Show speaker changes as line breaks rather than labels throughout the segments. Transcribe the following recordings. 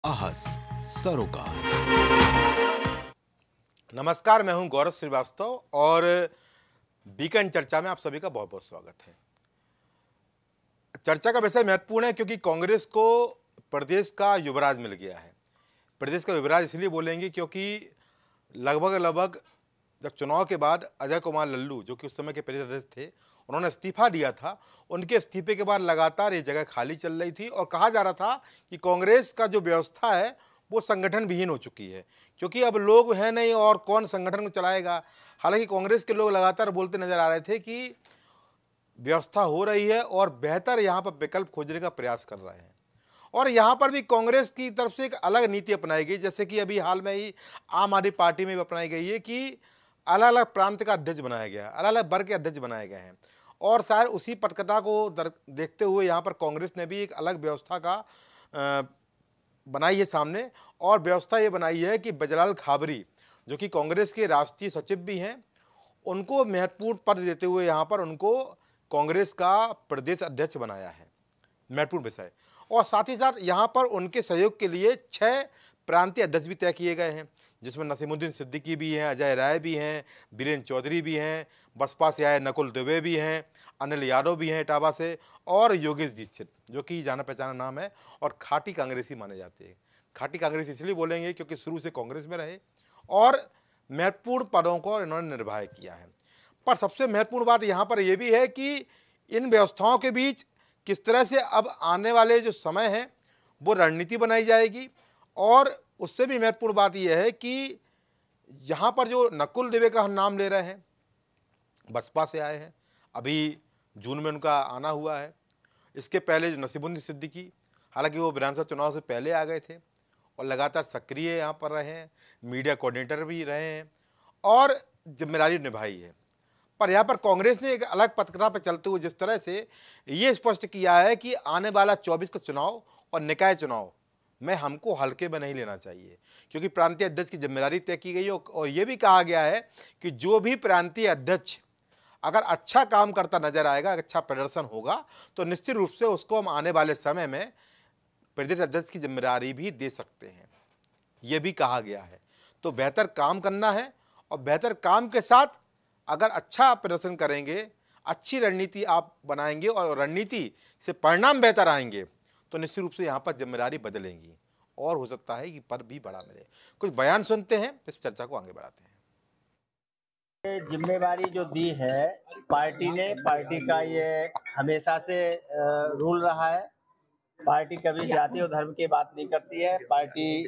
आहस सरोकार।
नमस्कार, मैं हूं गौरव श्रीवास्तव और वीकेंड चर्चा में आप सभी का बहुत बहुत स्वागत है। चर्चा का विषय महत्वपूर्ण है क्योंकि कांग्रेस को प्रदेश का युवराज मिल गया है। प्रदेश का युवराज इसलिए बोलेंगे क्योंकि लगभग जब चुनाव के बाद अजय कुमार लल्लू, जो कि उस समय के प्रदेश अध्यक्ष थे, उन्होंने इस्तीफा दिया था। उनके इस्तीफे के बाद लगातार ये जगह खाली चल रही थी और कहा जा रहा था कि कांग्रेस का जो व्यवस्था है वो संगठन विहीन हो चुकी है, क्योंकि अब लोग हैं नहीं और कौन संगठन को चलाएगा। हालांकि कांग्रेस के लोग लगातार बोलते नजर आ रहे थे कि व्यवस्था हो रही है और बेहतर यहाँ पर विकल्प खोजने का प्रयास कर रहे हैं। और यहाँ पर भी कांग्रेस की तरफ से एक अलग नीति अपनाई गई, जैसे कि अभी हाल में ही आम आदमी पार्टी में भी अपनाई गई है कि अलग अलग प्रांत का अध्यक्ष बनाया गया है, अलग अलग वर्ग के अध्यक्ष बनाए गए हैं। और शायद उसी पटकथा को देखते हुए यहाँ पर कांग्रेस ने भी एक अलग व्यवस्था का बनाई है सामने। और व्यवस्था ये बनाई है कि बजरलाल खाबरी, जो कि कांग्रेस के राष्ट्रीय सचिव भी हैं, उनको महत्वपूर्ण पद देते हुए यहाँ पर उनको कांग्रेस का प्रदेश अध्यक्ष बनाया है। महत्वपूर्ण विषय। और साथ ही साथ यहाँ पर उनके सहयोग के लिए 6 प्रांतीय अध्यक्ष भी तय किए गए हैं, जिसमें नसीमुद्दीन सिद्दीकी भी हैं, अजय राय भी हैं, बीरेन्द्र चौधरी भी हैं, बसपा से आए नकुल दुबे भी हैं, अनिल यादव भी हैं इटावा से, और योगेश दीक्षित, जो कि जाना पहचाना नाम है और खाटी कांग्रेसी माने जाते हैं। खाटी कांग्रेसी इसलिए बोलेंगे क्योंकि शुरू से कांग्रेस में रहे और महत्वपूर्ण पदों को इन्होंने निर्वाह किया है। पर सबसे महत्वपूर्ण बात यहाँ पर यह भी है कि इन व्यवस्थाओं के बीच किस तरह से अब आने वाले जो समय है वो रणनीति बनाई जाएगी। और उससे भी महत्वपूर्ण बात यह है कि यहाँ पर जो नकुल दुबे का हम नाम ले रहे हैं, बसपा से आए हैं, अभी जून में उनका आना हुआ है। इसके पहले जो नसीमुद्दीन सिद्दीकी, हालांकि वो विधानसभा चुनाव से पहले आ गए थे और लगातार सक्रिय यहाँ पर रहे हैं, मीडिया कोऑर्डिनेटर भी रहे हैं और जिम्मेदारी निभाई है। पर यहाँ पर कांग्रेस ने एक अलग पथकथा पर चलते हुए जिस तरह से ये स्पष्ट किया है कि आने वाला 24 का चुनाव और निकाय चुनाव में हमको हल्के में नहीं लेना चाहिए, क्योंकि प्रांतीय अध्यक्ष की जिम्मेदारी तय की गई है। और ये भी कहा गया है कि जो भी प्रांतीय अध्यक्ष अगर अच्छा काम करता नजर आएगा, अच्छा प्रदर्शन होगा, तो निश्चित रूप से उसको हम आने वाले समय में प्रदेश अध्यक्ष की जिम्मेदारी भी दे सकते हैं, ये भी कहा गया है। तो बेहतर काम करना है और बेहतर काम के साथ अगर अच्छा प्रदर्शन करेंगे, अच्छी रणनीति आप बनाएंगे और रणनीति से परिणाम बेहतर आएंगे, तो निश्चित रूप से यहाँ पर जिम्मेदारी बदलेंगी और हो सकता है कि पद भी बड़ा मिले। कुछ बयान सुनते हैं, इस चर्चा को आगे बढ़ाते हैं।
जिम्मेवारी जो दी है पार्टी ने, पार्टी का ये हमेशा से रूल रहा है। पार्टी कभी जाति और धर्म की बात नहीं करती है। पार्टी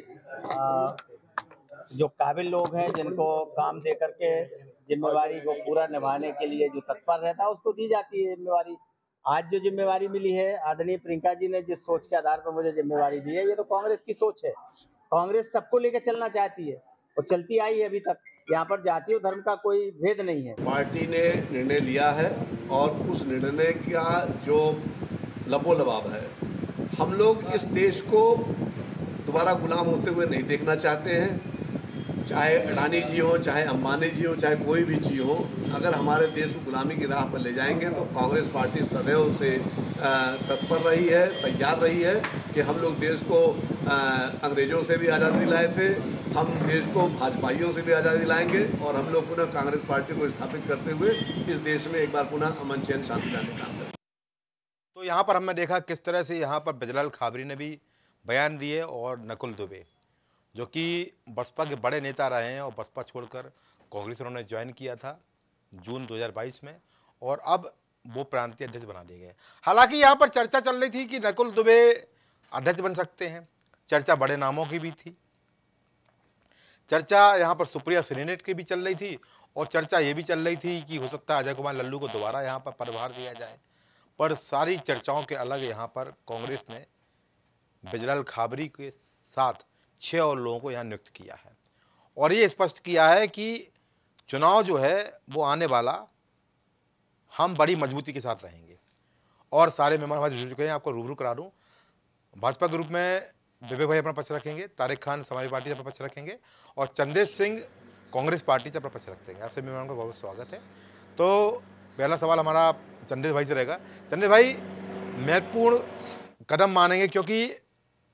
जो काबिल लोग हैं, जिनको काम दे करके जिम्मेवारी को पूरा निभाने के लिए जो तत्पर रहता है, उसको दी जाती है जिम्मेवारी। आज जो जिम्मेवारी मिली है, आदरणीय प्रियंका जी ने जिस सोच के आधार पर मुझे जिम्मेवारी दी है, ये तो कांग्रेस की सोच है। कांग्रेस सबको लेकर चलना चाहती है और चलती आई है अभी तक। यहाँ पर जाति और धर्म का कोई भेद नहीं है।
पार्टी ने निर्णय लिया है और उस निर्णय का जो लबोलबाब है, हम लोग इस देश को दोबारा गुलाम होते हुए नहीं देखना चाहते हैं। चाहे अडानी जी हो, चाहे अंबानी जी हो, चाहे कोई भी जी हो, अगर हमारे देश को गुलामी की राह पर ले जाएंगे तो कांग्रेस पार्टी सदैव से तत्पर रही है, तैयार रही है कि हम लोग देश को अंग्रेजों से भी आज़ादी दिलाए थे, हम देश को भाजपाइयों से भी आज़ादी दिलाएंगे और हम लोग पुनः कांग्रेस पार्टी को स्थापित करते हुए इस देश में एक बार पुनः अमन चैन शांति लाने का काम करें।
तो यहाँ पर हमने देखा किस तरह से यहाँ पर बजरलाल खाबरी ने भी बयान दिए और नकुल दुबे, जो कि बसपा के बड़े नेता रहे हैं और बसपा छोड़कर कांग्रेस उन्होंने ज्वाइन किया था जून 2022 में, और अब वो प्रांतीय अध्यक्ष बना दिए गए। हालांकि यहाँ पर चर्चा चल रही थी कि नकुल दुबे अध्यक्ष बन सकते हैं, चर्चा बड़े नामों की भी थी, चर्चा यहाँ पर सुप्रिया श्रीनेट की भी चल रही थी और चर्चा ये भी चल रही थी कि हो सकता है अजय कुमार लल्लू को दोबारा यहाँ पर पदभार दिया जाए। पर सारी चर्चाओं के अलग यहाँ पर कांग्रेस ने बजरलाल खाबरी के साथ 6 और लोगों को यहाँ नियुक्त किया है और ये स्पष्ट किया है कि चुनाव जो है वो आने वाला हम बड़ी मजबूती के साथ रहेंगे। और सारे मेहमान हमारे जुड़ चुके हैं, आपको रूबरू करा दूँ। भाजपा ग्रुप में विवेक भाई अपना पक्ष रखेंगे, तारिक खान समाजवादी पार्टी से अपना पक्ष रखेंगे और चंदेश सिंह कांग्रेस पार्टी से अपना पक्ष रखेंगे। आपसे मेहमानों का बहुत स्वागत है। तो पहला सवाल हमारा चंदेश भाई से रहेगा। चंदेश भाई, महत्वपूर्ण कदम मानेंगे क्योंकि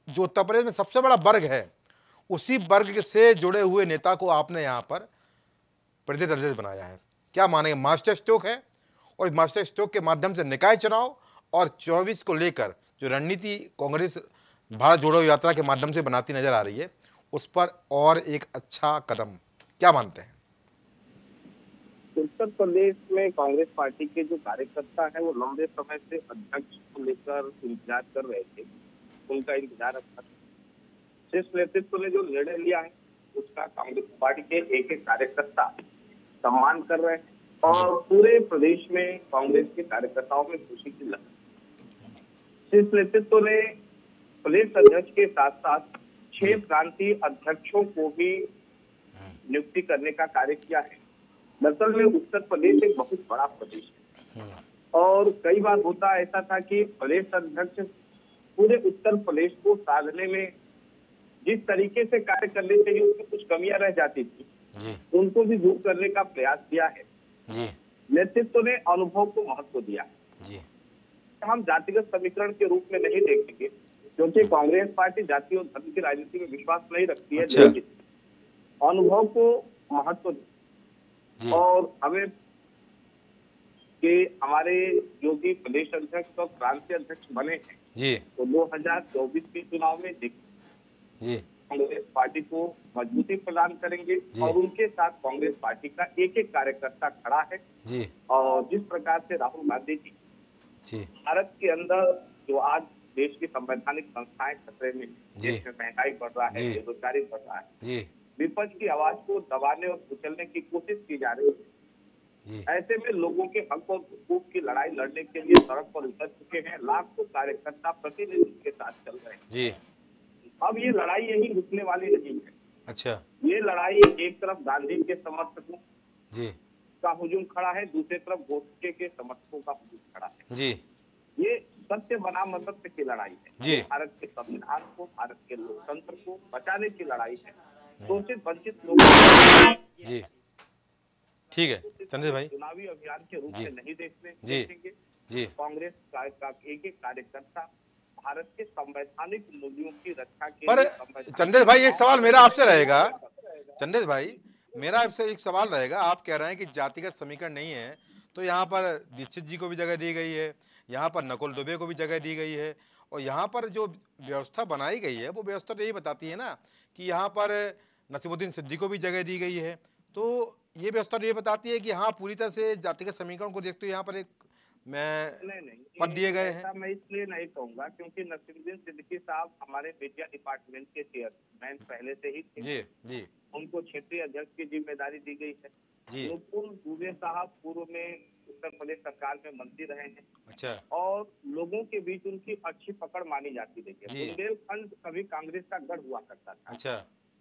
जो उत्तर प्रदेश में सबसे बड़ा वर्ग है, उसी वर्ग से जुड़े हुए नेता को आपने यहाँ पर प्रदेश अध्यक्ष बनाया है। क्या मानेंगे, मास्टर स्ट्रोक है? और इस मास्टर स्ट्रोक के माध्यम से निकाय चुनाव और 24 को लेकर जो रणनीति कांग्रेस भारत जोड़ो यात्रा के माध्यम से बनाती नजर आ रही है, उस पर और एक अच्छा कदम, क्या मानते हैं?
उत्तर प्रदेश में कांग्रेस पार्टी के जो कार्यकर्ता है वो लंबे समय से अध्यक्ष को लेकर इंतजार कर रहे थे, उनका इंतजार अच्छा। शीर्ष नेतृत्व ने जो निर्णय लिया है उसका कांग्रेस पार्टी के एक एक कार्यकर्ता सम्मान कर रहे हैं और पूरे प्रदेश में कांग्रेस के कार्यकर्ताओं में खुशी की लहर। शीर्ष नेतृत्व ने प्रदेश अध्यक्ष के साथ साथ 6 प्रांतीय अध्यक्षों को भी नियुक्ति करने का कार्य किया है। दरअसल में उत्तर प्रदेश एक बहुत बड़ा प्रदेश है और कई बार होता ऐसा था कि प्रदेश अध्यक्ष पूरे उत्तर प्रदेश को साधने में जिस तरीके से कार्य करने चाहिए उसमें कुछ कमियां रह जाती थी, उनको भी दूर करने का प्रयास किया है। नेतृत्व ने अनुभव को महत्व दिया। हम जातिगत समीकरण के रूप में नहीं देखेंगे क्योंकि कांग्रेस पार्टी जाति और धर्म की राजनीति में विश्वास नहीं रखती है। लेकिन अनुभव को महत्व और हमें कि हमारे जो भी प्रदेश अध्यक्ष और प्रांतीय अध्यक्ष बने हैं तो 2024 के चुनाव में कांग्रेस पार्टी को मजबूती प्रदान करेंगे और उनके साथ कांग्रेस पार्टी का एक एक कार्यकर्ता खड़ा है। और जिस प्रकार से राहुल गांधी जी भारत के अंदर जो आज देश की संवैधानिक संस्थाएं खतरे में, देश में महंगाई बढ़ रहा है, बेरोजगारी बढ़ रहा है, विपक्ष की आवाज को दबाने और कुचलने की कोशिश की जा रही है। ऐसे में लोगों के हक और हुकूक की लड़ाई लड़ने के लिए सड़क पर उतर चुके हैं। लाखों कार्यकर्ता प्रतिनिधि के साथ चल रहे हैं। अब ये लड़ाई यही रुकने वाली नहीं है।
अच्छा, ये
लड़ाई एक तरफ गांधी के समर्थकों का हुजूम खड़ा है, दूसरी तरफ गोडसे के समर्थकों का हुजूम खड़ा है। ये सत्य बनाम असत्य की लड़ाई है। भारत के संविधान को, भारत के लोकतंत्र को बचाने की लड़ाई है। शोषित वंचित लोग
ठीक है संजय भाई,
चुनावी अभियान के रूप में नहीं देखेंगे। कांग्रेस का एक एक कार्यकर्ता भारत के संवैधानिक मूल्यों की रक्षा के
पर चंदेश भाई एक सवाल मेरा आपसे रहेगा। चंदेश भाई मेरा आपसे एक सवाल रहेगा, आप कह रहे हैं कि जातिगत समीकरण नहीं है, तो यहाँ पर दीक्षित जी को भी जगह दी गई है, यहाँ पर नकुल दुबे को भी जगह दी गई है, और यहाँ पर जो व्यवस्था बनाई गई है वो व्यवस्था तो यही बताती है ना कि यहाँ पर नसीमुद्दीन सिद्दीकी को भी जगह दी गई है। तो ये व्यवस्था तो ये बताती है कि हाँ पूरी तरह से जातिगत समीकरण को देखते हुए यहाँ पर एक
नहीं
पद दिए गए हैं।
मैं इसलिए नहीं कहूँगा क्योंकि नसीमुद्दीन सिद्दीकी साहब हमारे मीडिया डिपार्टमेंट के चेयरमैन पहले से ही थे। उनको क्षेत्रीय अध्यक्ष की जिम्मेदारी दी गई है। नकुल दुबे साहब पूर्व में उत्तर प्रदेश सरकार में मंत्री रहे हैं।
अच्छा,
और लोगों के बीच उनकी अच्छी पकड़ मानी जाती रही है। बुंदेलखंड कभी कांग्रेस का गढ़ हुआ करता था।
अच्छा,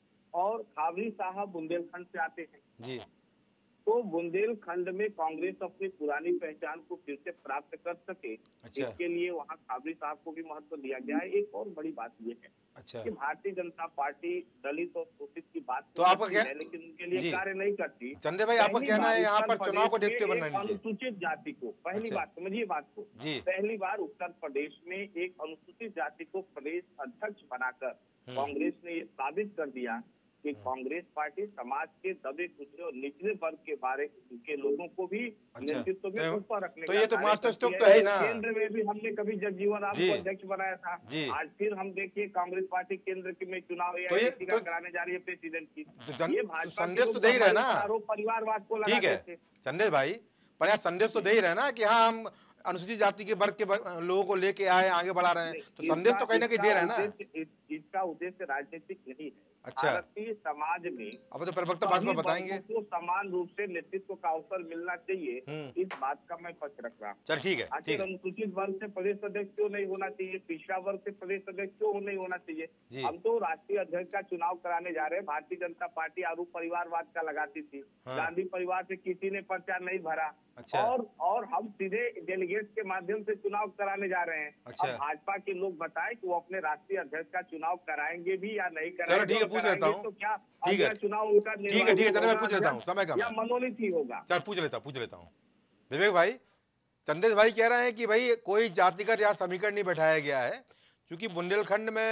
और खाबरी साहब बुंदेलखंड से आते हैं। तो बुंदेलखंड में कांग्रेस अपनी पुरानी पहचान को फिर से प्राप्त कर सके, इसके लिए वहाँ खाबरी साहब को भी महत्व दिया गया है। एक और बड़ी बात ये है कि भारतीय जनता पार्टी दलित और शोषित की बात
तो आपका क्या है,
लेकिन उनके लिए कार्य नहीं करती।
चंदे भाई आपका कहना है यहाँ पर चुनाव को देखते हुए
अनुसूचित जाति को पहली बात समझिए बात को, पहली बार उत्तर प्रदेश में एक अनुसूचित जाति को प्रदेश अध्यक्ष बनाकर कांग्रेस ने ये साबित कर दिया कि कांग्रेस पार्टी समाज के दबे कुचले और निचले वर्ग के बारे के लोगों को भी नेतृत्व में ऊपर रखने
तो ये तो मास्टर स्ट्रोक तो है ना।
केंद्र में भी हमने कभी जगजीवन राम को अध्यक्ष बनाया था। आज फिर हम देखिए कांग्रेस पार्टी केंद्र के में चुनाव कराने जा रही है प्रेसिडेंट की। ये भाजपा
संदेश तो दे ही रहे ना,
परिवारवाद को
ठीक है संदेश भाई, पर यहाँ संदेश तो दे ही रहे ना कि हाँ हम अनुसूचित जाति के वर्ग के लोगों को लेके आए, आगे बढ़ा रहे हैं, तो संदेश तो कहीं ना कहीं दे रहे हैं ना।
इसका उद्देश्य राजनीतिक नहीं है।
अच्छा,
भारतीय समाज में
अब तो प्रवक्ता भाजपा बताएंगे
तो समान रूप से नेतृत्व का अवसर मिलना चाहिए, इस बात का मैं पक्ष रख रहा हूँ।
चल ठीक है,
आखिर अनुसूचित वर्ग से प्रदेश अध्यक्ष क्यों नहीं होना चाहिए, पिछड़ा वर्ग से प्रदेश अध्यक्ष क्यों नहीं होना चाहिए। हम तो राष्ट्रीय अध्यक्ष का चुनाव कराने जा रहे हैं। भारतीय जनता पार्टी आरोप परिवारवाद का लगाती थी, गांधी परिवार से किसी ने पर्चा नहीं भरा।
अच्छा,
और हम सीधे डेलीगेट के माध्यम से चुनाव कराने जा रहे हैं।
अच्छा,
अब भाजपा के लोग बताएं कि वो अपने राष्ट्रीय अध्यक्ष का चुनाव कराएंगे भी या नहीं कराएंगे।
चलो ठीक है, पूछ लेता हूँ।
तो क्या
ठीक है
चुनाव उनका
ठीक है चलो मैं पूछ लेता हूँ, समय कम
या मनोनीत ही होगा।
चल पूछ लेता हूँ। विवेक भाई, चंदेश भाई कह रहे हैं कि भाई कोई जातिगत या समीकरण नहीं बैठाया गया है, क्योंकि बुंदेलखंड में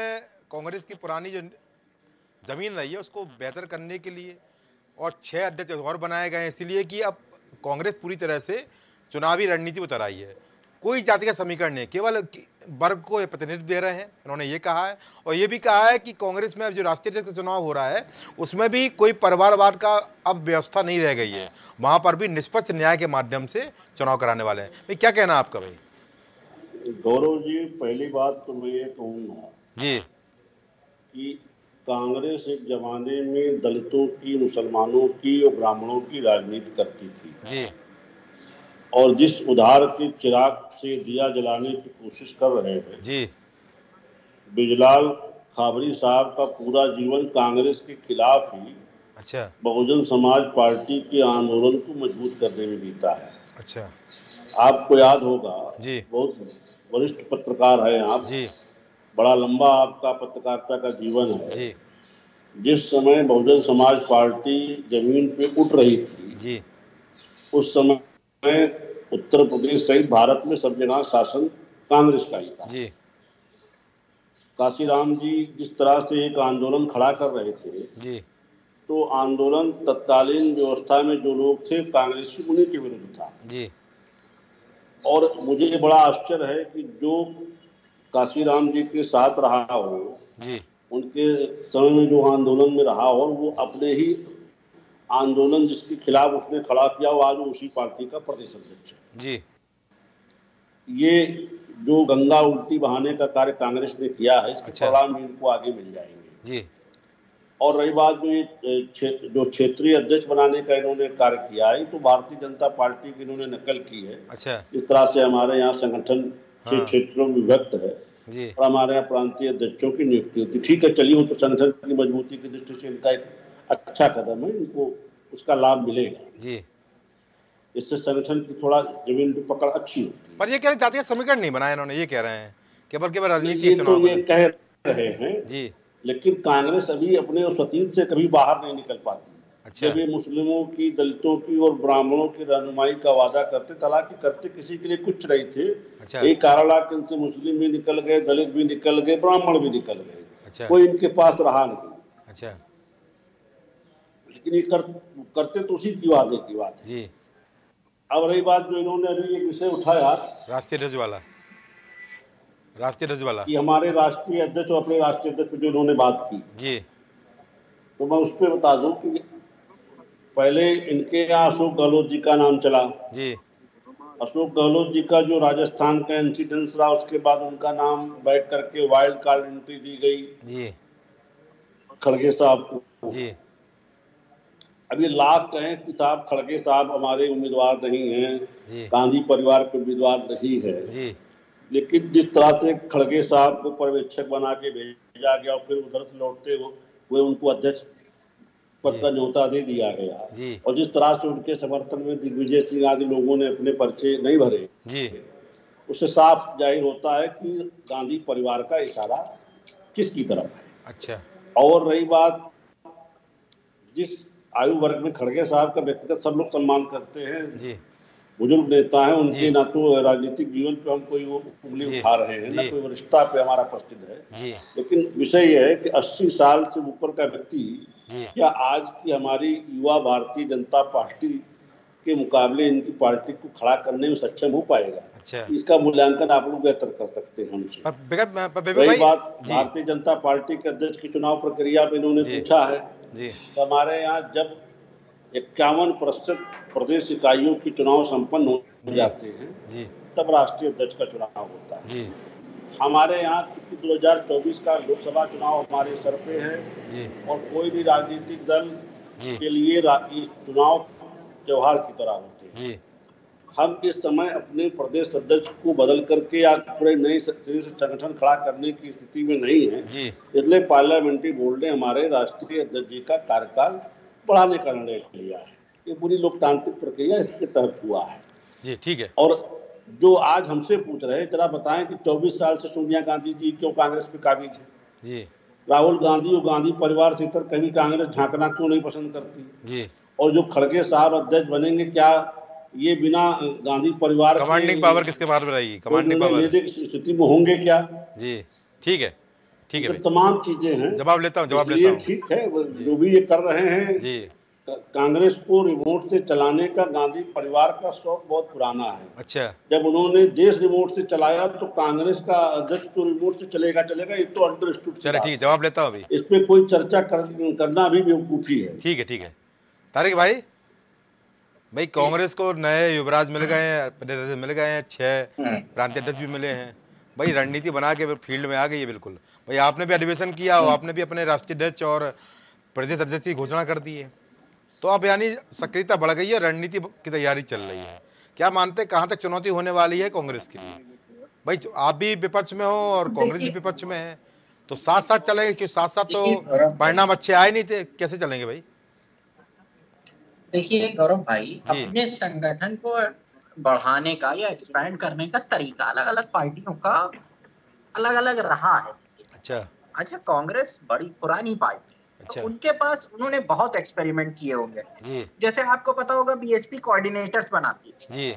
कांग्रेस की पुरानी जो ज़मीन रही है उसको बेहतर करने के लिए, और 6 अध्यक्ष और बनाए गए हैं इसलिए कि अब कांग्रेस पूरी तरह से चुनावी रणनीति उतर आई है। कोई जाति का समीकरण नहीं, केवल वर्ग को प्रतिनिधित्व दे रहे हैं, उन्होंने ये कहा है। और ये भी कहा है कि कांग्रेस में अब जो राष्ट्रीय अध्यक्ष का चुनाव हो रहा है उसमें भी कोई परिवारवाद का अब व्यवस्था नहीं रह गई है, वहाँ पर भी निष्पक्ष न्याय के माध्यम से चुनाव कराने वाले हैं। भाई क्या कहना है आपका? भाई
गौरव जी, पहली बात तो मैं ये कहूँगा
जी
कि कांग्रेस एक जमाने में दलितों की, मुसलमानों की और ब्राह्मणों की राजनीति करती थी
जी
और जिस उधार के चिराग से दिया जलाने की कोशिश कर रहे हैं
जी।
बिजलाल खाबरी साहब का पूरा जीवन कांग्रेस के खिलाफ ही
अच्छा
बहुजन समाज पार्टी के आंदोलन को मजबूत करने में बीता है।
अच्छा
आपको याद होगा
जी,
बहुत वरिष्ठ पत्रकार हैं आप
जी,
बड़ा लंबा आपका पत्रकारिता का जीवन है
जी,
जिस समय बहुजन समाज पार्टी जमीन पे उठ रही थी
जी,
उस समय उत्तर प्रदेश सहित भारत में सब जगह शासन कांग्रेस का ही था
जी,
काशीराम जी जिस तरह से एक आंदोलन खड़ा कर रहे थे
जी,
तो आंदोलन तत्कालीन व्यवस्था में जो लोग थे कांग्रेसी उन्हीं के विरुद्ध था
जी,
और मुझे बड़ा आश्चर्य है कि जो काशीराम जी के साथ रहा हो
जी,
उनके समय में जो आंदोलन में रहा हो वो अपने ही आंदोलन जिसके खिलाफ उसने खड़ा किया वो आज उसी पार्टी का प्रदेश अध्यक्ष है।
जी,
ये जो गंगा उल्टी बहाने का कार्य कांग्रेस ने किया है इसके
अच्छा।
परिणाम भी इनको आगे मिल जाएंगे।
जी,
और रही बात जो ये जो क्षेत्रीय अध्यक्ष बनाने का इन्होंने कार्य किया है तो भारतीय जनता पार्टी की इन्होंने नकल की है।
अच्छा
इस तरह से हमारे यहाँ संगठन
हाँ।
क्षेत्रों में विभक्त है
जी,
और हमारे यहाँ प्रांतीय अध्यक्षों की नियुक्ति होती। ठीक है, चलिए वो तो संगठन की मजबूती की दृष्टि से इनका एक अच्छा कदम है, इनको उसका लाभ मिलेगा।
जी।
इससे संगठन की थोड़ा जमीन पे पकड़ अच्छी होती है।
पर ये कह रहे जातीय समीकरण नहीं बनाया इन्होंने, ये कह रहे हैं केवल केवल राजनीति
ये
चुनाव
तो ये कह रहे हैं
जी।
लेकिन कांग्रेस अभी अपने उस अतीत से कभी बाहर नहीं निकल पाती।
अच्छा
जब ये मुस्लिमों की, दलितों की और ब्राह्मणों की रहनुमाई का वादा करते, हालांकि करते किसी के लिए कुछ नहीं थे।
अच्छा
एक कारण कि इनसे मुस्लिम भी निकल गए, दलित भी निकल गए, ब्राह्मण भी निकल गए,
अच्छा
कोई इनके पास रहा नहीं।
अच्छा
लेकिन ये करते तो उसी की वादे की बात है।
जी।
अब रही बात जो इन्होंने अभी एक विषय उठाया
राष्ट्रीय ध्वज वाला, राष्ट्रीय ध्वज वाला
कि हमारे राष्ट्रीय अध्यक्ष और अपने राष्ट्रीय अध्यक्ष पे जो इन्होंने बात की,
जी
तो मैं उस पर बता दूं कि पहले इनके यहाँ अशोक गहलोत जी का नाम चला।
जी
अशोक गहलोत जी का जो राजस्थान का इंसिडेंस रहा उसके बाद उनका नाम बैठ करके वाइल्ड कार्ड एंट्री दी गई
जी
खड़गे साहब को।
जी
अब ये लाभ कहें कि साहब खड़गे साहब हमारे उम्मीदवार नहीं हैं,
जी
गांधी परिवार के उम्मीदवार नहीं है,
जी
लेकिन जिस तरह से खड़गे साहब को पर्यवेक्षक बना के भेजा गया और फिर उधर से लौटते हुए उनको अध्यक्ष पद का न्योता दे दिया गया
जी
और जिस तरह से उनके समर्थन में दिग्विजय सिंह आदि लोगों ने अपने पर्चे नहीं भरे,
जी
उससे साफ जाहिर होता है कि गांधी परिवार का इशारा किसकी तरफ है।
अच्छा
और रही बात जिस आयु वर्ग में खड़गे साहब का व्यक्तिगत सब लोग सम्मान करते हैं,
जी
बुजुर्ग नेता हैं, उनके
जी।
ना तो राजनीतिक जीवन पे हम कोई वो उंगली
जी।
उठा रहे हैं, ना
जी।
कोई वरिष्ठता पे हमारा प्रश्न है,
जी
लेकिन विषय यह है कि 80 साल से ऊपर का व्यक्ति
जी
क्या आज की हमारी युवा भारतीय जनता पार्टी के मुकाबले इनकी पार्टी को खड़ा करने में सक्षम हो पाएगा?
अच्छा
इसका मूल्यांकन आप लोग बेहतर कर सकते हैं हमसे।
पर
रही बात
जी
भारतीय जनता पार्टी के अध्यक्ष की चुनाव प्रक्रिया में इन्होंने
जी।
पूछा है,
जी
तो हमारे यहाँ जब 51% प्रदेश इकाइयों की चुनाव संपन्न हो
जी।
जाते हैं
जी
तब राष्ट्रीय अध्यक्ष का चुनाव होता है।
जी
हमारे यहाँ चूंकि 2024 का लोकसभा चुनाव हमारे सर पे है
जी
और कोई भी राजनीतिक दल
जी
के लिए चुनाव त्योहार की तरह होते हैं।
जी
हम इस समय अपने प्रदेश अध्यक्ष को बदल करके या पूरे नए सिरे से संगठन खड़ा करने की स्थिति में नहीं है,
जी
इसलिए पार्लियामेंट्री बोर्ड ने हमारे राष्ट्रीय अध्यक्ष जी का कार्यकाल बढ़ाने का निर्णय लिया है। ये पूरी लोकतांत्रिक प्रक्रिया इसके तहत हुआ है।
जी ठीक है।
और जो आज हमसे पूछ रहे हैं, जरा बताएं कि 24 साल से सोनिया गांधी जी क्यों कांग्रेस पे काबिज है?
जी
राहुल गांधी और गांधी परिवार से इतर कहीं कांग्रेस झांकना क्यों नहीं पसंद करती?
जी
और जो खड़गे साहब अध्यक्ष बनेंगे, क्या ये बिना गांधी परिवार
कमांडिंग पावर किसके पास में रहेगी? कमांडिंग पावर
स्थिति में होंगे क्या?
जी ठीक है। ठीक है
तो
भाई,
तमाम चीजें हैं।
जवाब लेता हूँ, जवाब लेता
इसलिए
हूँ
ठीक है जो भी ये कर रहे हैं।
जी।
कांग्रेस को रिमोट से चलाने का गांधी परिवार का शौक बहुत पुराना है।
अच्छा,
जब उन्होंने देश रिमोट से चलाया तो कांग्रेस का अध्यक्ष तो रिमोट से चलेगा, ये तो अंडरस्टूड की
चलिए
बात
ठीक है,
है।
जवाब लेता हूँ अभी।
इस पे कोई चर्चा करना भी बेवकूफी है।
ठीक है, ठीक है तारिक भाई। भाई कांग्रेस को नए युवराज मिल गए हैं, प्रदेश अध्यक्ष मिल गए हैं, 6 प्रांतीय अध्यक्ष भी मिले हैं भाई, रणनीति बना के फील्ड में आ गई है बिल्कुल भाई। आपने भी अधिवेशन किया हो, आपने भी अपने राष्ट्रीय अध्यक्ष और प्रदेश अध्यक्ष की घोषणा कर दी है, तो अब यानी सक्रियता बढ़ गई है, रणनीति की तैयारी चल रही है। क्या मानते हैं कहाँ तक चुनौती होने वाली है कांग्रेस के लिए? भाई आप भी विपक्ष में हो और कांग्रेस भी विपक्ष में है, तो साथ साथ चलेंगे? क्योंकि साथ साथ तो परिणाम अच्छे आए नहीं थे, कैसे चलेंगे भाई?
देखिए गौरव भाई,
जी।
अपने संगठन को बढ़ाने का या एक्सपैंड करने का तरीका अलग अलग पार्टियों का अलग अलग रहा है। अच्छा कांग्रेस बड़ी पुरानी पार्टी, तो उनके पास उन्होंने बहुत एक्सपेरिमेंट किए होंगे
जी।
जैसे आपको पता होगा बीएसपी कोऑर्डिनेटर्स बनाती थी
जी।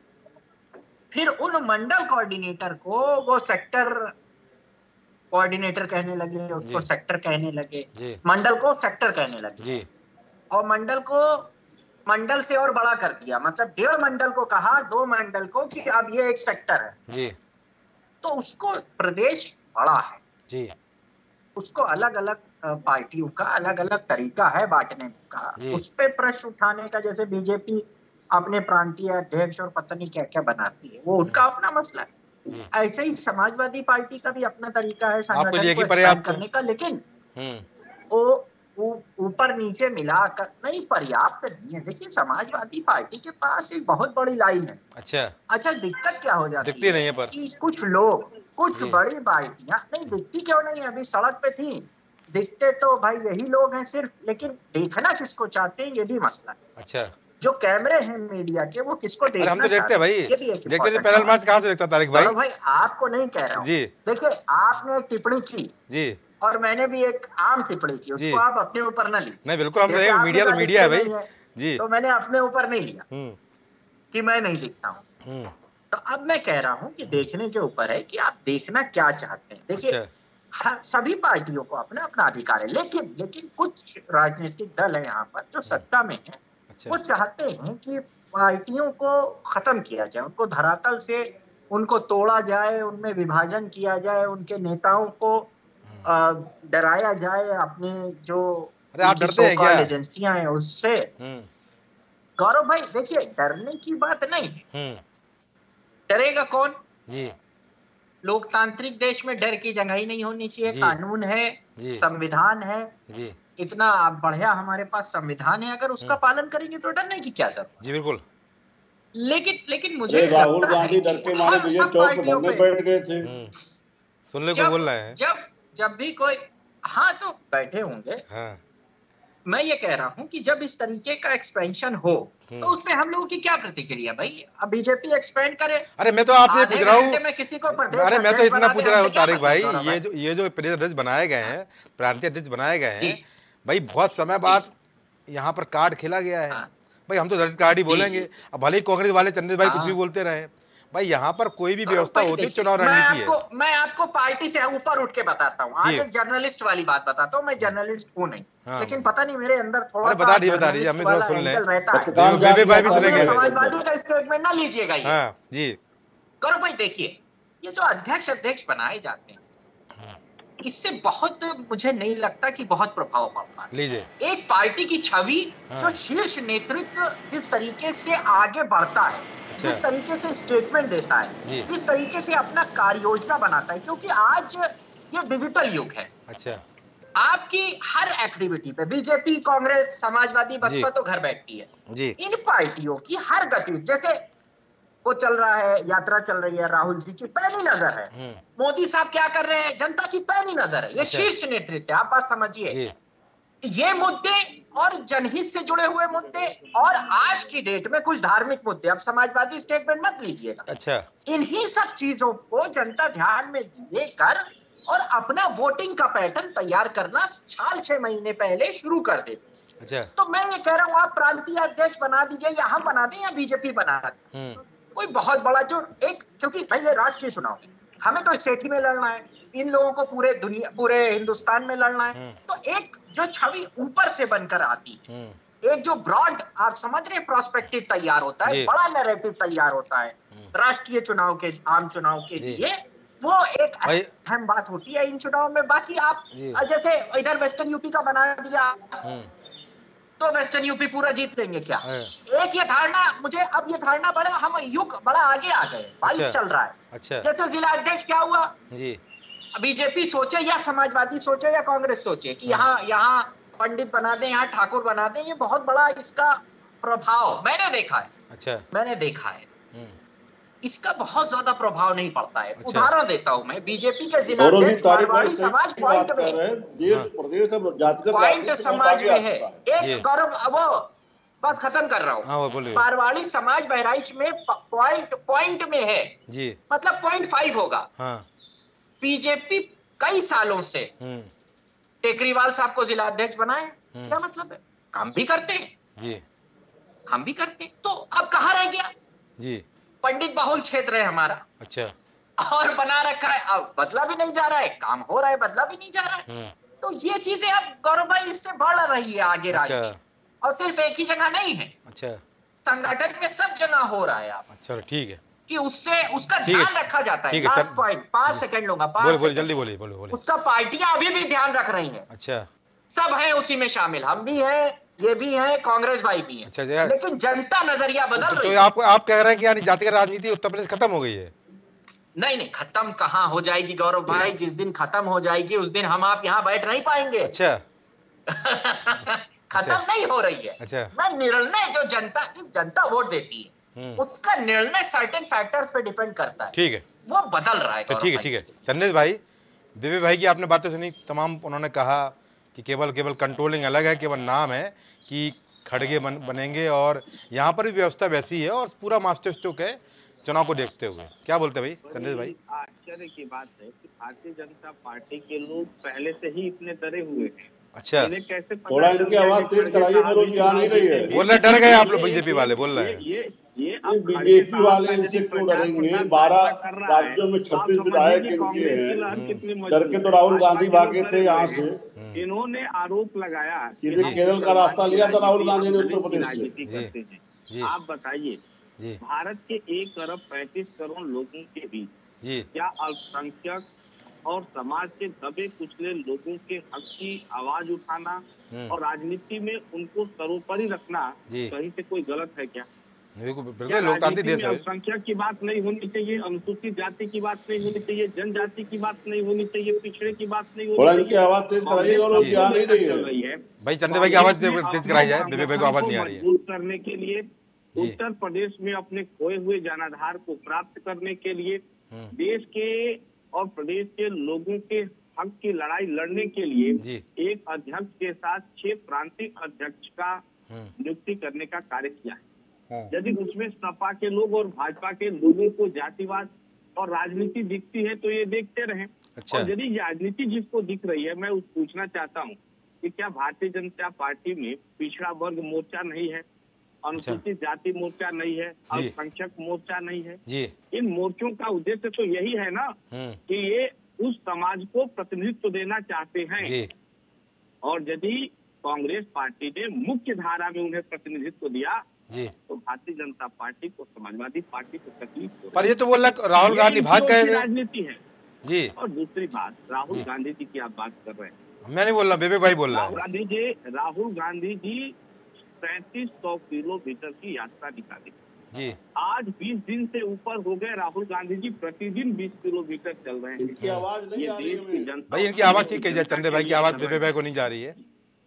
फिर उन मंडल कोऑर्डिनेटर को वो सेक्टर कोऑर्डिनेटर कहने लगे, उसको सेक्टर कहने लगे, मंडल को सेक्टर कहने लगे
जी।
और मंडल को मंडल से और बड़ा कर दिया, मतलब 1.5 मंडल को कहा 2 मंडल को कि अब ये एक सेक्टर है
जी।
तो उसको प्रदेश बड़ा है
जी।
उसको अलग अलग पार्टियों का अलग अलग तरीका है बांटने का, उस पे प्रश्न उठाने का। जैसे बीजेपी अपने प्रांतीय अध्यक्ष और पता नहीं क्या क्या बनाती है, वो उनका अपना मसला है। ऐसे ही समाजवादी पार्टी का भी अपना तरीका है संगठन को एक्सपेंड करने का, लेकिन वो ऊपर नीचे मिलाकर नहीं पर्याप्त नहीं है। देखिए समाजवादी पार्टी के पास एक बहुत बड़ी लाइन है। अच्छा दिक्कत क्या हो जाती
दिखती नहीं है पर
कि कुछ लोग, कुछ बड़ी पार्टियां नहीं दिखती, क्यों नहीं है, अभी सड़क पे थी, दिखते तो भाई यही लोग हैं सिर्फ, लेकिन देखना किसको चाहते हैं ये भी मसला है। जो कैमरे हैं मीडिया के वो किसको देखना
हम तो देखते हैं भाई,
ये भी एक
देखते पैनल मार्च कहाँ से देखता तारिक भाई?
भाई आपको नहीं कह रहा हूँ जी, देखिए आपने एक टिप्पणी की जी और मैंने भी एक आम टिप्पणी की, उसको आप अपने ऊपर ना लीजिए।
नहीं बिल्कुल, हम तो मीडिया तो मीडिया है भाई जी,
तो मैंने अपने ऊपर नहीं लिया कि मैं नहीं लिखता हूँ। तो अब मैं कह रहा हूँ कि देखने के ऊपर है कि आप देखना क्या चाहते हैं। देखिए सभी पार्टियों को अपना अपना अधिकार है, लेकिन कुछ राजनीतिक दल है यहाँ पर जो सत्ता में है, वो चाहते हैं कि पार्टियों को खत्म किया जाए, उनको धरातल से उनको तोड़ा जाए, उनमें विभाजन किया जाए, उनके नेताओं को डराया जाए, अपने जो
आप डरते हैं क्या
एजेंसियां हैं उससे। गौरव भाई देखिए डरने की बात नहीं है, डरेगा कौन जी? लोकतांत्रिक देश में डर की जगह ही नहीं होनी चाहिए। कानून है, संविधान है जी, इतना बढ़िया हमारे पास संविधान है, अगर उसका पालन करेंगे तो डरने की क्या जरूरत जी? बिल्कुल। लेकिन मुझे
राहुल गांधी डर के मारे विजय चौक पे धरने बैठ गए थे।
सुनने को बोल रहे हैं
जब भी कोई हाँ तो बैठे होंगे। मैं ये कह रहा हूँ कि जब इस तरीके का एक्सपेंशन हो तो उसमें हम लोगों की क्या प्रतिक्रिया भाई? अब बीजेपी एक्सपेंड करे।
अरे मैं तो आपसे पूछ रहा हूँ,
मैं किसी को
अरे मैं तो इतना पूछ रहा हूँ तारिक भाई, ये जो प्रदेश अध्यक्ष बनाए गए हैं, प्रांतीय अध्यक्ष बनाए गए हैं भाई, बहुत समय बाद यहाँ पर कार्ड खेला गया है भाई। हम तो दलित कार्ड ही बोलेंगे, अब भले ही कांग्रेस वाले चंद्र भाई कुछ भी बोलते रहे भाई, यहाँ पर कोई भी व्यवस्था होती है, चुनाव रणनीति है।
मैं आपको पार्टी से ऊपर उठ के बताता हूँ, आज एक जर्नलिस्ट वाली बात बताता हूँ। मैं जर्नलिस्ट हूँ नहीं, लेकिन पता नहीं मेरे अंदर थोड़ा
बता दीजिए, हमें थोड़ा सुन लें,
समाजवादी का स्टेटमेंट ना लीजिएगा जी। करो भाई देखिए, ये जो अध्यक्ष बनाए जाते हैं इससे बहुत मुझे नहीं लगता कि बहुत प्रभाव पड़ता है। एक पार्टी की छवि, जो शीर्ष नेतृत्व जिस तरीके से आगे बढ़ता है, जिस तरीके से स्टेटमेंट देता है, जिस तरीके से अपना कार्य योजना बनाता है, क्योंकि आज ये डिजिटल युग है। आपकी हर एक्टिविटी पे बीजेपी, कांग्रेस, समाजवादी, बसपा तो घर बैठती है। इन पार्टियों की हर गतिविधि, जैसे वो चल रहा है, यात्रा चल रही है, राहुल जी की पहली नजर है, मोदी साहब क्या कर रहे हैं, जनता की पहली नजर है। ये शीर्ष नेतृत्व है, आप बात समझिए। ये मुद्दे और जनहित से जुड़े हुए मुद्दे और आज की डेट में कुछ धार्मिक मुद्दे, अब समाजवादी स्टेटमेंट मत लीजिएगा, इन्हीं सब चीजों को जनता ध्यान में लेकर और अपना वोटिंग का पैटर्न तैयार करना 6 महीने पहले शुरू कर देते। तो मैं ये कह रहा हूँ, आप प्रांतीय अध्यक्ष बना दीजिए, या हम बना दें या बीजेपी बना दे, कोई बहुत बड़ा जो एक, क्योंकि भाई ये राष्ट्रीय चुनाव है, हमें तो स्टेट ही में लड़ना है, इन लोगों को पूरे हिंदुस्तान में लड़ना है। तो एक जो छवि ऊपर से बनकर आती है, एक जो ब्रॉड, आप समझ रहे, प्रोस्पेक्टिव तैयार होता है, बड़ा नैरेटिव तैयार होता है राष्ट्रीय चुनाव के, आम चुनाव के लिए, वो एक अहम बात होती है इन चुनाव में। बाकी आप जैसे इधर वेस्टर्न यूपी का बना दिया तो वेस्टर्न यूपी पूरा जीत लेंगे क्या? एक ये धारणा, मुझे अब ये धारणा बड़ा, हम युग बड़ा आगे आ गए, 22 चल रहा है।
अच्छा।
जैसे जिला अध्यक्ष क्या हुआ जी, बीजेपी सोचे या समाजवादी सोचे या कांग्रेस सोचे कि यहाँ पंडित बना दें, यहाँ ठाकुर बना दें, ये बहुत बड़ा इसका प्रभाव मैंने देखा है। अच्छा। मैंने देखा है इसका बहुत ज्यादा प्रभाव नहीं पड़ता है। अच्छा। उदाहरण देता हूं मैं, बीजेपी के जिला अध्यक्ष मारवाड़ी समाज पॉइंट में, पॉइंट समाज में है। एक गौरव, वो बस खत्म कर रहा हूँ, मारवाड़ी समाज बहराइच में पॉइंट में है जी, मतलब 0.5 होगा। बीजेपी कई सालों से टेकरीवाल साहब को जिला अध्यक्ष बनाए, क्या मतलब है? काम भी करते हैं जी, हम भी करते हैं। तो अब कहाँ रह गया जी? पंडित बहुल क्षेत्र है हमारा। अच्छा। और बना रखा है, अब बदला भी नहीं जा रहा है, काम हो रहा है, बदला भी नहीं जा रहा है। तो ये चीजें अब गौरव भाई इससे बढ़ रही है आगे राजनीति। और सिर्फ एक ही जगह नहीं है। अच्छा। संगठन में सब जगह हो रहा है। आप अच्छा, ठीक है कि उससे उसका ध्यान रखा जाता है। लास्ट पॉइंट, 5 सेकंड लूंगा, जल्दी बोलिए। उसका पार्टियां अभी भी ध्यान रख रही है। अच्छा। सब है उसी में शामिल, हम भी है, ये भी है, कांग्रेस भाई भी है। अच्छा, लेकिन जनता नजरिया बदल रही है। तो आप कह रहे हैं कि यानी जातिगत राजनीति उत्तर प्रदेश खत्म हो गई है? नहीं, खत्म कहाँ हो जाएगी गौरव भाई। जिस दिन खत्म हो जाएगी उस दिन हम आप यहाँ बैठ नहीं पाएंगे। अच्छा। खत्म नहीं हो रही है। अच्छा। मैं निर्णय जो जनता वोट देती है उसका निर्णय सर्टेन फैक्टर्स पे डिपेंड करता है। ठीक है, वो बदल रहा है। तो ठीक है चंदेश भाई, बेबे भाई की आपने बातें सुनी तमाम। उन्होंने कहा कि केवल कंट्रोलिंग अलग है, केवल नाम है कि खड़गे बनेंगे और यहाँ पर भी व्यवस्था वैसी है और पूरा मास्टर स्ट्रोक है चुनाव को देखते हुए। क्या बोलते हैं भाई संदेश भाई?
आश्चर्य की बात है कि भारतीय जनता पार्टी के लोग पहले से ही इतने डरे हुए हैं।
अच्छा,
कैसे
थोड़ा इनकी आवाज तेज कराइए, मेरे को आ नहीं रही है।
बोल रहे डर गए आप लोग, बीजेपी वाले बोल रहे हैं।
ये
बीजेपी वाले इनसे क्यों डरेंगे? 12 राज्यों में 36 विधायक इनके हैं। डर के तो राहुल गांधी भागे थे यहाँ से।
इन्होंने आरोप लगाया,
सीधे केरल का रास्ता लिया था राहुल गांधी ने उत्तर प्रदेश से।
आप बताइए, भारत के 1 अरब 35 करोड़ लोगों के बीच क्या अल्पसंख्यक और समाज के दबे कुचले लोगों के हक की आवाज उठाना और राजनीति में उनको सर्वोपरि रखना कहीं से कोई गलत है क्या?
बिल्कुल लोकतांत्रिक देश है।
अल्पसंख्यक की बात नहीं होनी चाहिए, अनुसूचित जाति की बात नहीं होनी चाहिए, जनजाति की बात नहीं होनी चाहिए, पिछड़े की बात नहीं होनी चाहिए।
आवाज तेज कराइए और आ नहीं रही है
भाई। चंदे भाई की आवाज तेज कराई जाए, बेबे भाई को आवाज नहीं आ रही है।
मजबूत करने के लिए, उत्तर प्रदेश में अपने खोए हुए जनाधार को प्राप्त करने के लिए, देश के और प्रदेश के लोगों के हक की लड़ाई लड़ने के लिए एक अध्यक्ष के साथ 6 प्रांतीय अध्यक्ष का नियुक्ति करने का कार्य किया है। यदि उसमें सपा के लोग और भाजपा के लोगों को जातिवाद और राजनीति दिखती है तो ये देखते रहें। अच्छा। और यदि राजनीति जिसको दिख रही है, मैं पूछना चाहता हूँ कि क्या भारतीय जनता पार्टी में पिछड़ा वर्ग मोर्चा नहीं है, अनुसूचित जाति मोर्चा नहीं है, अल्पसंख्यक मोर्चा नहीं है? इन मोर्चों का उद्देश्य तो यही है ना कि ये उस समाज को प्रतिनिधित्व देना चाहते हैं। और यदि कांग्रेस पार्टी ने मुख्य धारा में उन्हें प्रतिनिधित्व दिया तो भारतीय जनता पार्टी को, समाजवादी पार्टी को तकलीफ हो।
पर ये तो बोल रहा राहुल गांधी भाग गए थे।
राजनीति है
जी।
और दूसरी बात, राहुल गांधी जी की आप बात कर रहे हैं,
मैं नहीं बोल रहा, बेबे भाई बोल रहा है।
राहुल गांधी जी 3500 किलोमीटर की यात्रा निकाली
जी।
आज 20 दिन से ऊपर हो गए राहुल गांधी जी प्रतिदिन 20 किलोमीटर चल रहे हैं।
इनकी आवाज नहीं आ रही है
भाई, इनकी आवाज ठीक है। चंदे भाई की आवाज बेबे भाई को नहीं जा रही है।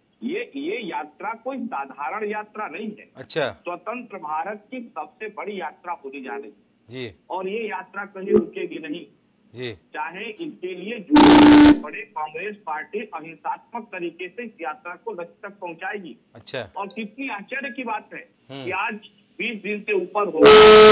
ये यात्रा कोई साधारण यात्रा नहीं है। अच्छा। स्वतंत्र भारत की सबसे बड़ी यात्रा होने जा रही है जी। और ये यात्रा कहीं रुकेगी नहीं जी। चाहे इसके लिए जो बड़े कांग्रेस पार्टी अहिंसात्मक तरीके से इस यात्रा को लक्ष्य तक पहुंचाएगी। अच्छा। और कितनी आश्चर्य की बात है कि आज 20 दिन से ऊपर हो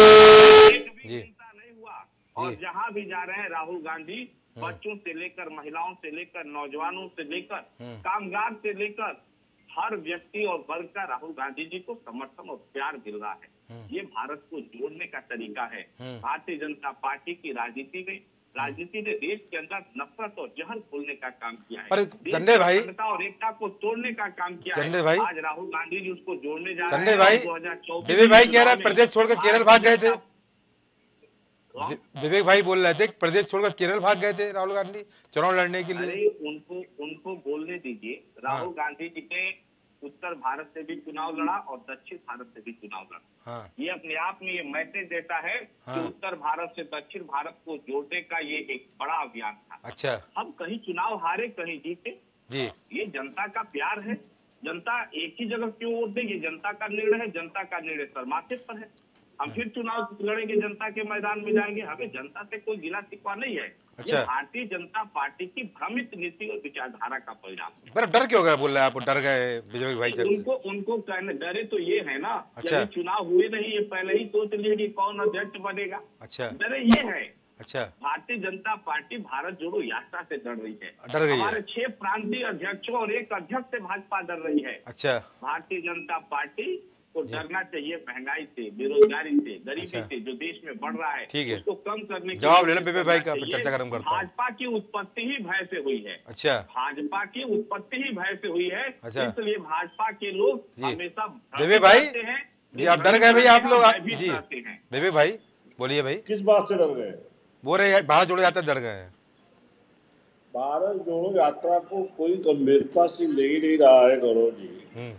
एक भी हिंसा नहीं हुआ। और जहां भी जा रहे हैं राहुल गांधी, बच्चों से लेकर, महिलाओं से लेकर, नौजवानों से लेकर, कामगार से लेकर हर व्यक्ति और वर्ग का राहुल गांधी जी को समर्थन और प्यार मिल रहा है। ये भारत को जोड़ने का तरीका है। भारतीय जनता पार्टी की राजनीति में राजनीति ने देश के अंदर नफरत और जहर खोलने का काम किया है,
पर संजय भाई
और एकता को तोड़ने का काम किया है।
भाई
आज राहुल गांधी जी उसको जोड़ने जा रहे हैं।
संजय भाई, विवेक भाई कह रहा है प्रदेश छोड़कर केरल भाग गए थे। विवेक भाई बोल रहे थे प्रदेश छोड़कर केरल भाग गए थे राहुल गांधी चुनाव लड़ने के लिए।
उनको बोलने दीजिए। राहुल गांधी जी ने उत्तर भारत से भी चुनाव लड़ा और दक्षिण भारत से भी चुनाव लड़ा। ये अपने आप में ये मैसेज देता है कि उत्तर भारत से दक्षिण भारत को जोड़ने का ये एक बड़ा अभियान था।
अच्छा,
हम कहीं चुनाव हारे कहीं जीते
जी,
ये जनता का प्यार है। जनता एक ही जगह क्यों वोट देगी? जनता का निर्णय है, जनता का निर्णय सरमाथे पर है। हम फिर चुनाव लड़ेंगे, जनता के मैदान में जाएंगे, हमें जनता से कोई गिला शिकवा नहीं है।
अच्छा,
भारतीय जनता पार्टी की भ्रमित नीति और विचारधारा का परिणाम।
पर डर क्यों गया बोल रहे हैं आप? डर गए विजय भाई?
उनको कहने डरे तो ये है ना।
अच्छा,
चुनाव हुए नहीं, ये पहले ही सोच लिए कि कौन अध्यक्ष बनेगा।
अच्छा,
डरे ये है।
अच्छा,
भारतीय जनता पार्टी भारत जोड़ो यात्रा से डर रही है।
डर गई है।
हमारे 6 प्रांतीय अध्यक्षों और 1 अध्यक्ष से भाजपा डर रही है।
अच्छा,
भारतीय जनता पार्टी को डरना चाहिए महंगाई से, बेरोजगारी से, गरीबी से जो देश में बढ़ रहा है।
ठीक है,
उसको कम करने के
जवाब ले लो विवेक भाई का, चर्चा खत्म करता हूं।
भाजपा की उत्पत्ति ही भय से हुई है।
अच्छा,
भाजपा की उत्पत्ति ही भय से हुई है।
अच्छा,
इसलिए भाजपा के लोग हमेशा
विवेक भाई जी आप डर गए भाई आप लोग जी? विवेक भाई बोलिए भाई,
किस बात से डर गए?
बोल रहे भारत जोड़ो यात्रा डर गए हैं।
भारत जोड़ो यात्रा को कोई गंभीरता से ले ही नहीं रहा है गौरव जी।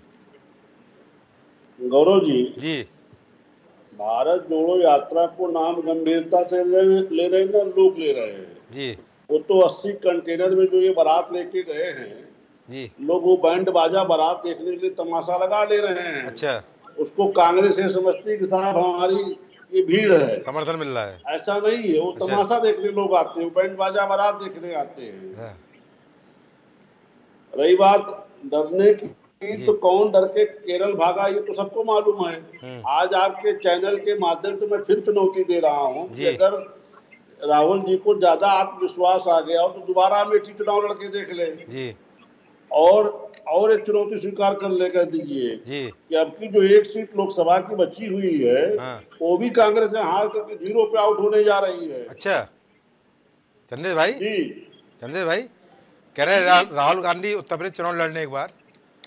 गौरव जी, भारत जोड़ो यात्रा को नाम गंभीरता से ले रहे हैं ना, लोग ले रहे हैं
जी।
वो तो 80 कंटेनर में जो ये बारात लेके गए हैं
जी,
लोग वो बैंड बाजा बारात देखने के लिए तमाशा लगा ले रहे हैं।
अच्छा,
उसको कांग्रेस ये समझती है कि साहब हमारी ये भीड़ है,
समर्थन मिल रहा है।
ऐसा नहीं है। वो तमाशा देखने लोग आते हैं, बैंड बाजा बारात देखने आते हैं। रही बात डरने की, तो कौन डर के केरल भागा ये तो सबको मालूम है। आज आपके चैनल के माध्यम से मैं फिर चुनौती दे रहा हूँ कि अगर राहुल जी को ज्यादा आत्मविश्वास आ गया हो तो दोबारा अमेठी चुनाव लड़के देख ले
जी।
और एक चुनौती स्वीकार कर लेकर दीजिए कि अब की जो 1 सीट लोकसभा की बची हुई है वो भी कांग्रेस ने हार करके 0 पे आउट होने जा रही है।
अच्छा संजय भाई
जी,
संजय भाई कह रहे राहुल गांधी उत्तर प्रदेश चुनाव लड़ने एक बार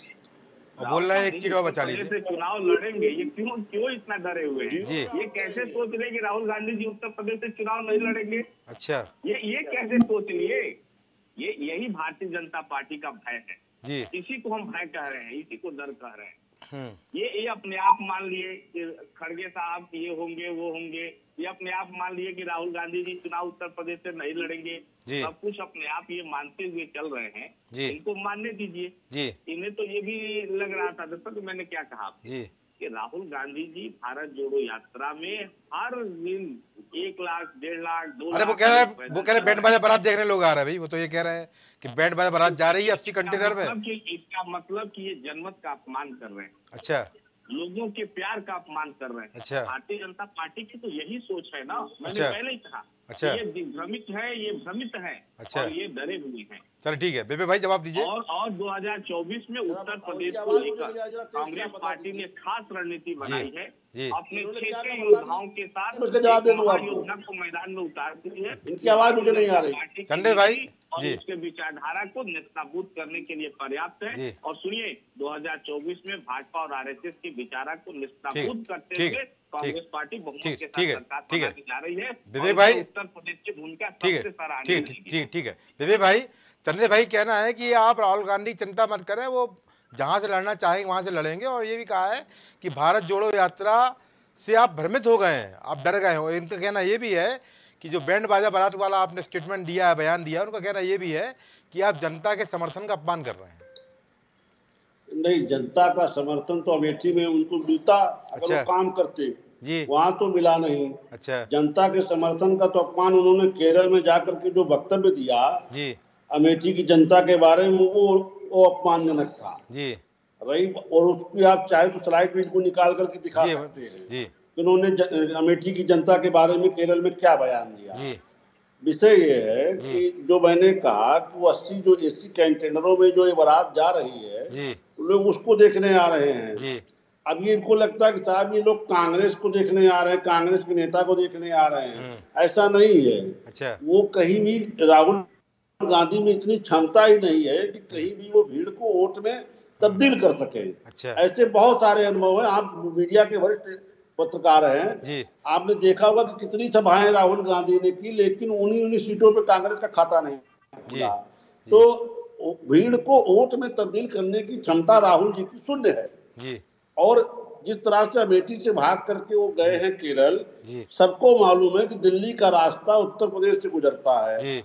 और बोल रहे हैं 1 सीट और बचा लीजिए।
चुनाव लड़ेंगे, ये क्यों इतना डरे हुए हैं
जी?
ये कैसे सोच रहे कि राहुल गांधी जी उत्तर प्रदेश से चुनाव नहीं लड़ेंगे?
अच्छा,
ये कैसे सोच लिए? यही भारतीय जनता पार्टी का भय है
जी।
इसी को हम भय कह रहे हैं, इसी को डर कह रहे हैं। ये अपने आप मान लिए कि खड़गे साहब ये होंगे वो होंगे, ये अपने आप मान लिए कि राहुल गांधी जी चुनाव उत्तर प्रदेश से नहीं लड़ेंगे। सब कुछ अपने आप ये मानते हुए चल रहे हैं, इनको मानने दीजिए जी। इन्हें तो ये भी लग रहा था दर्शक, मैंने क्या कहा जी कि राहुल गांधी जी भारत जोड़ो यात्रा में हर दिन 1 लाख 1.5 लाख 2 लाख।
अरे वो कह रहे बैंड बाजा बारात देखने लोग आ रहे हैं भाई। वो तो ये कह रहे हैं कि बैंड बाजा बारात जा रही है 80 कंटेनर में।
इसका मतलब कि ये जनमत का अपमान कर रहे हैं।
अच्छा,
लोगों के प्यार का अपमान कर रहे हैं।
अच्छा,
भारतीय जनता पार्टी की तो यही सोच है ना। मैंने
अच्छा,
पहले ही कहा।
अच्छा,
ये भ्रमित है, ये भ्रमित है। अच्छा, और ये डरे हुए हैं।
चलो ठीक है विवेक भाई जवाब दीजिए।
और 2024 में उत्तर प्रदेश को लेकर कांग्रेस पार्टी ने खास रणनीति बनाई है। अपने क्षेत्रीय योद्धाओं के साथ योजना को मैदान में उतारती है।
इनकी आवाज मुझे नहीं आ रही
संजय भाई
और उसके विचारधारा को नेस्तनाबूद करने के लिए पर्याप्त है। और सुनिए 2024 में भाजपा और आरएसएस की विचारा को नेस्तनाबूद करते हुए कांग्रेस पार्टी बहुमत के साथ सरकार बनाने जा रही है।
विवेक भाई
उत्तर प्रदेश की भूमिका सबसे सराहनीय है।
ठीक है विवेक भाई, संजय भाई कहना है कि आप राहुल गांधी चिंता मत करें, वो जहां से लड़ना चाहेंगे वहां से लड़ेंगे। और ये भी कहा है कि भारत जोड़ो यात्रा से आप भ्रमित हो गए हैं, आप डर गए हो। इनका कहना ये भी है कि जो बैंड बाजा बारात वाला आपने स्टेटमेंट दिया है, बयान दिया है, उनका कहना ये भी है कि आप जनता के समर्थन का अपमान कर रहे हैं।
नहीं, जनता का समर्थन तो अमेठी में उनको मिलता अगर वो काम करते जी, वहाँ तो मिला नहीं।
अच्छा,
जनता के समर्थन का तो अपमान उन्होंने केरल में जाकर के जो वक्तव्य दिया जी अमेठी की जनता के बारे में वो अपमानजनक था जी। रही और उसकी आप चाहे तो स्लाइड में को निकाल करके दिखा सकते हैं जी उन्होंने अमेठी की जनता के बारे में केरल में क्या बयान दिया जी। विषय ये है कि जो मैंने कहा कि वो 80 जो एसी कंटेनरों में जो ये बारात जा रही है जी, लोग उसको देखने आ रहे हैं जी। अब ये इनको लगता है कि साहब ये लोग कांग्रेस को देखने आ रहे हैं, कांग्रेस के नेता को देखने आ रहे हैं। ऐसा नहीं है।
अच्छा।
वो कहीं भी, राहुल गांधी में इतनी क्षमता ही नहीं है कि कहीं भी वो भीड़ को वोट में तब्दील कर सके।
अच्छा। ऐसे
बहुत सारे अनुभव हैं। आप मीडिया के वरिष्ठ पत्रकार हैं
जी,
आपने देखा होगा कि कितनी सभाएं राहुल गांधी ने की, लेकिन उन्हीं सीटों पे कांग्रेस का खाता नहीं खुला। तो भीड़ को वोट में तब्दील करने की क्षमता राहुल जी की शून्य है
जी। और
जिस तरह से अमेठी से भाग करके वो गए हैं केरल, सबको मालूम है कि दिल्ली का रास्ता उत्तर प्रदेश से गुजरता है जी।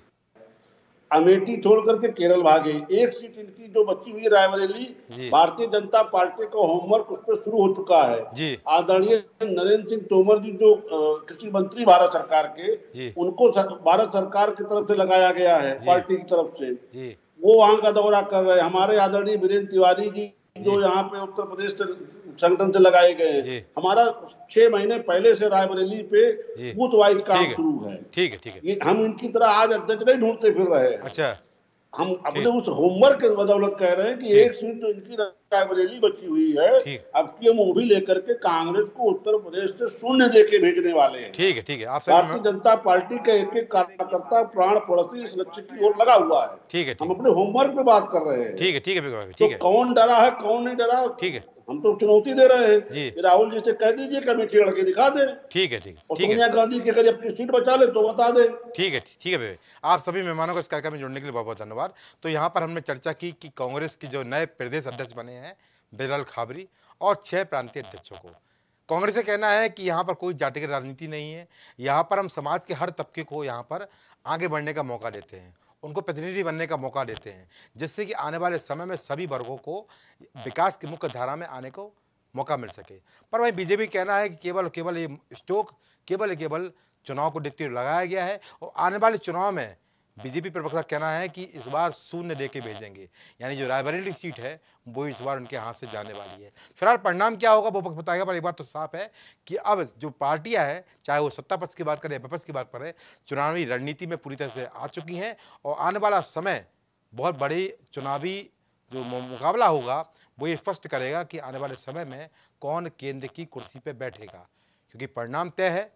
अमेठी छोड़ करके केरल भागे। एक सीट इनकी जो बची हुई रायबरेली, भारतीय जनता पार्टी का होमवर्क उस पर शुरू हो चुका है। आदरणीय नरेंद्र सिंह तोमर जी जो कृषि मंत्री भारत सरकार के, उनको भारत सरकार की तरफ से लगाया गया है, पार्टी की तरफ से। वो वहां का दौरा कर रहे हैं। हमारे आदरणीय वीरेंद्र तिवारी जी जो यहाँ पे उत्तर प्रदेश संगठन से लगाए गए हैं। हमारा 6 महीने पहले से रायबरेली पे बूथ वाइज काम शुरू है।
ठीक है।
हम इनकी तरह आज अध्यक्ष नहीं ढूंढते फिर रहे हैं।
अच्छा।
हम अपने उस होमवर्क के बदौलत कह रहे हैं कि एक सीट तो इनकी रायबरेली बची हुई है, अब की हम वो भी लेकर के कांग्रेस को उत्तर प्रदेश से शून्य देके भेजने वाले हैं।
ठीक है।
भारतीय जनता पार्टी का एक एक कार्यकर्ता प्राण पड़ोसी इस लक्ष्य की ओर लगा हुआ है।
ठीक है।
हम अपने होमवर्क पे बात कर रहे हैं।
ठीक है।
कौन डरा है कौन नहीं डरा,
ठीक है।
हम तो चुनौती दे रहे हैं कि राहुल जी से कह दीजिए कमेटी लड़के दिखा दे।
ठीक है।
और सोनिया गांधी की अगर अपनी सीट बचा ले तो बता दे।
ठीक है भाई। आप सभी मेहमानों को इस कार्यक्रम में जुड़ने के लिए बहुत बहुत धन्यवाद। तो यहाँ पर हमने चर्चा की कि कांग्रेस के जो नए प्रदेश अध्यक्ष बने हैं बिरल खाबरी और 6 प्रांतीय अध्यक्षों को, कांग्रेस का कहना है कि यहाँ पर कोई जातिगत राजनीति नहीं है। यहाँ पर हम समाज के हर तबके को यहाँ पर आगे बढ़ने का मौका देते हैं, उनको प्रतिनिधि बनने का मौका देते हैं, जिससे कि आने वाले समय में सभी वर्गों को विकास की मुख्य धारा में आने को मौका मिल सके। पर वहीं बीजेपी कहना है कि केवल ये स्टोक केवल चुनाव को देखते हुए लगाया गया है और आने वाले चुनाव में बीजेपी प्रवक्ता कहना है कि इस बार शून्य दे के भेजेंगे, यानी जो रायबरेली सीट है वो इस बार उनके हाथ से जाने वाली है। फिलहाल परिणाम क्या होगा वो वक्त बताएगा, पर एक बात तो साफ है कि अब जो पार्टियां हैं, चाहे वो सत्ता पक्ष की बात करें या विपक्ष की बात करें, चुनावी रणनीति में पूरी तरह से आ चुकी हैं और आने वाला समय बहुत बड़ी चुनावी जो मुकाबला होगा वो ये स्पष्ट करेगा कि आने वाले समय में कौन केंद्र की कुर्सी पर बैठेगा, क्योंकि परिणाम तय है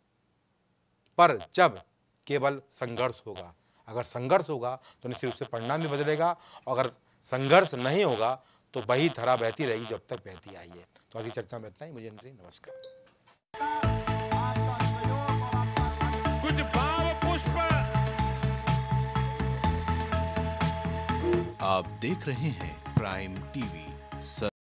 पर जब केवल संघर्ष होगा। अगर संघर्ष होगा तो निश्चित रूप से परिणाम भी बदलेगा, और अगर संघर्ष नहीं होगा तो वही धारा बहती रहेगी जो अब तक बहती आई है। तो आज की चर्चा में इतना ही। मुझे नमस्कार।
कुछ भाव पुष्प।
आप देख रहे हैं प्राइम टीवी।